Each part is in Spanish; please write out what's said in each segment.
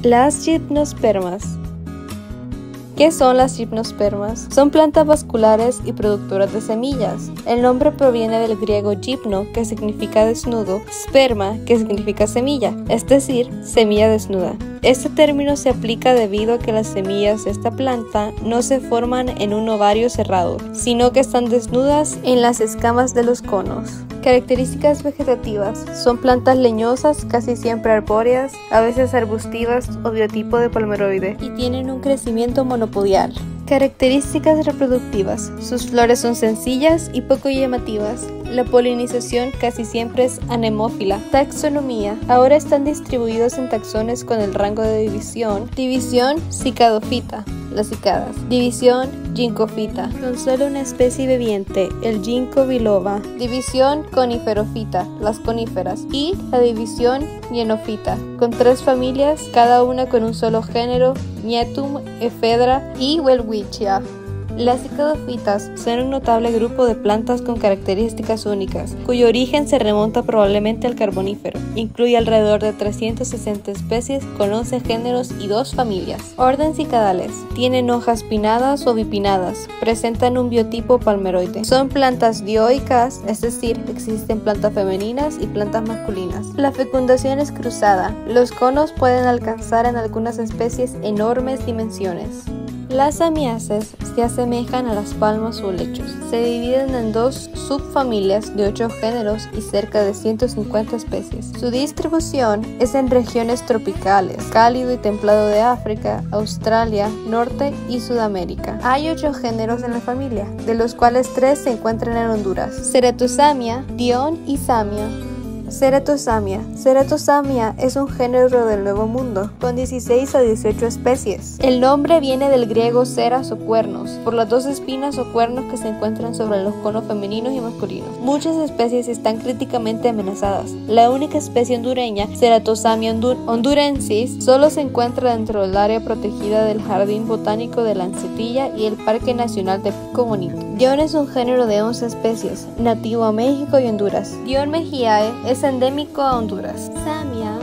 Las gimnospermas. ¿Qué son las gimnospermas? Son plantas vasculares y productoras de semillas. El nombre proviene del griego gimno, que significa desnudo, sperma, que significa semilla, es decir, semilla desnuda. Este término se aplica debido a que las semillas de esta planta no se forman en un ovario cerrado, sino que están desnudas en las escamas de los conos. Características vegetativas. Son plantas leñosas, casi siempre arbóreas, a veces arbustivas o biotipo de palmeroide, y tienen un crecimiento monopodial. Características reproductivas. Sus flores son sencillas y poco llamativas. La polinización casi siempre es anemófila. Taxonomía. Ahora están distribuidos en taxones con el rango de división. División Cicadophyta, las cicadas. División Ginkgophyta, con solo una especie viviente, el Ginkgo biloba. División Coniferophyta, las coníferas. Y la división Hyenophyta, con 3 familias, cada una con un solo género, Mietum, Ephedra y Welwitschia. Las cicadophytas son un notable grupo de plantas con características únicas, cuyo origen se remonta probablemente al Carbonífero. Incluye alrededor de 360 especies con 11 géneros y 2 familias. Orden Cicadales. Tienen hojas pinnadas o bipinnadas. Presentan un biotipo palmeroide. Son plantas dioicas, es decir, existen plantas femeninas y plantas masculinas. La fecundación es cruzada. Los conos pueden alcanzar en algunas especies enormes dimensiones. Las amiaces se asemejan a las palmas o helechos. Se dividen en 2 subfamilias de 8 géneros y cerca de 150 especies. Su distribución es en regiones tropicales, cálido y templado de África, Australia, Norte y Sudamérica. Hay 8 géneros en la familia, de los cuales 3 se encuentran en Honduras: Ceratosamia, Dion y Samia. Ceratosamia. Ceratosamia es un género del Nuevo Mundo, con 16 a 18 especies. El nombre viene del griego ceras o cuernos, por las 2 espinas o cuernos que se encuentran sobre los conos femeninos y masculinos. Muchas especies están críticamente amenazadas. La única especie hondureña, Ceratosamia hondurensis, solo se encuentra dentro del área protegida del Jardín Botánico de Lancetilla y el Parque Nacional de Pico Bonito. Dion es un género de 11 especies, nativo a México y Honduras. Dion mejiae es endémico a Honduras. Samia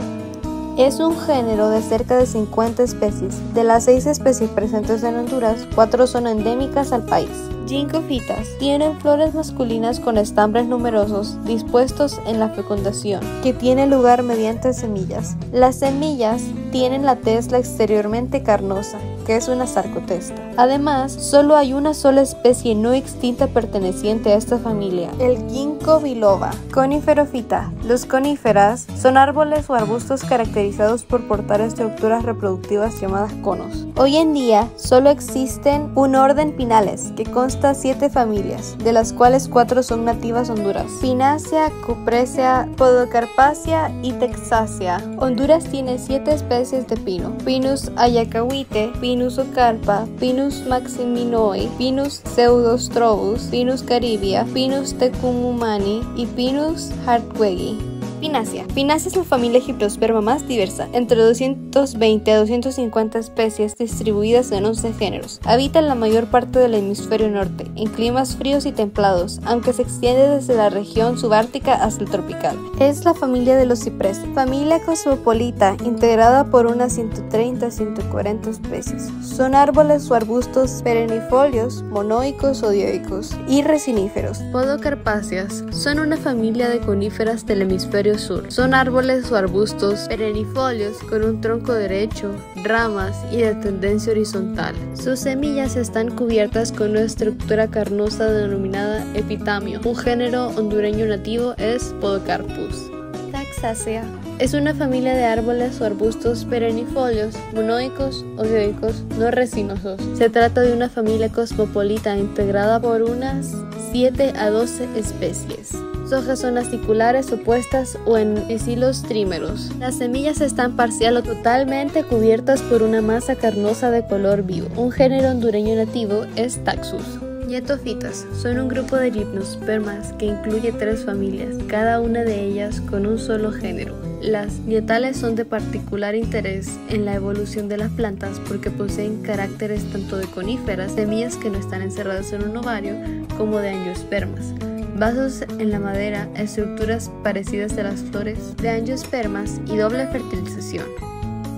es un género de cerca de 50 especies. De las 6 especies presentes en Honduras, 4 son endémicas al país. Ginkgophytas tienen flores masculinas con estambres numerosos dispuestos en la fecundación, que tiene lugar mediante semillas. Las semillas tienen la testa exteriormente carnosa, que es una sarcotesta. Además, solo hay una sola especie no extinta perteneciente a esta familia, el Ginkgo biloba. Coniferophyta. Los coníferas son árboles o arbustos caracterizados por portar estructuras reproductivas llamadas conos. Hoy en día, solo existen un orden Pinales, que consta 7 familias, de las cuales 4 son nativas a Honduras: Pinacea, Cupresea, Podocarpacea y Texacea. Honduras tiene 7 especies de pino: Pinus ayacahuite, Pinus ocarpa, Pinus maximinoi, Pinus pseudostrobus, Pinus caribia, Pinus tecumumani y Pinus hartwegi. Pinacea. Pinacea es la familia gimnosperma más diversa, entre 220 a 250 especies distribuidas en 11 géneros. Habita en la mayor parte del hemisferio norte, en climas fríos y templados, aunque se extiende desde la región subártica hasta el tropical. Es la familia de los cipreses, familia cosmopolita integrada por unas 130 a 140 especies. Son árboles o arbustos perennifolios, monoicos o dioicos y resiníferos. Podocarpáceas son una familia de coníferas del hemisferio sur. Son árboles o arbustos perennifolios con un tronco derecho, ramas y de tendencia horizontal. Sus semillas están cubiertas con una estructura carnosa denominada epitamio. Un género hondureño nativo es Podocarpus. Taxacea es una familia de árboles o arbustos perennifolios, monoicos o dioicos, no resinosos. Se trata de una familia cosmopolita integrada por unas 7 a 12 especies. Sus hojas son aciculares, opuestas o en pecilos trímeros. Las semillas están parcial o totalmente cubiertas por una masa carnosa de color vivo. Un género hondureño nativo es Taxus. Nietophytas son un grupo de gimnospermas que incluye 3 familias, cada una de ellas con un solo género. Las nietales son de particular interés en la evolución de las plantas porque poseen caracteres tanto de coníferas, semillas que no están encerradas en un ovario, como de angiospermas. Vasos en la madera, estructuras parecidas a las flores de angiospermas y doble fertilización.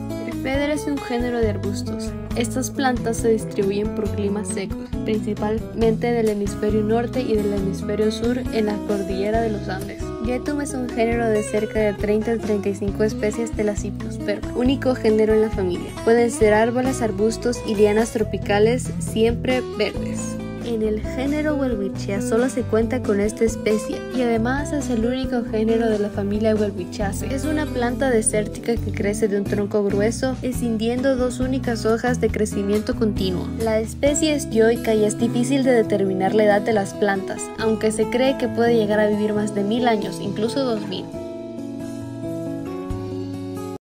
Ceder es un género de arbustos. Estas plantas se distribuyen por climas secos, principalmente del hemisferio norte y del hemisferio sur en la cordillera de los Andes. Yetum es un género de cerca de 30 a 35 especies de las Hypnospermas, único género en la familia. Pueden ser árboles, arbustos y lianas tropicales, siempre verdes. En el género Welwitschia solo se cuenta con esta especie y además es el único género de la familia Welwitchiaceae. Es una planta desértica que crece de un tronco grueso, escindiendo dos únicas hojas de crecimiento continuo. La especie es dioica y es difícil de determinar la edad de las plantas, aunque se cree que puede llegar a vivir más de 1000 años, incluso 2000.